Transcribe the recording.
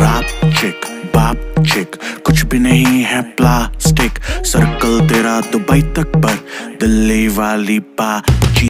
Rap चिक बाप चिक कुछ भी नहीं है प्लास्टिक। सर्कल तेरा दुबई तक पर दिल्ली वाली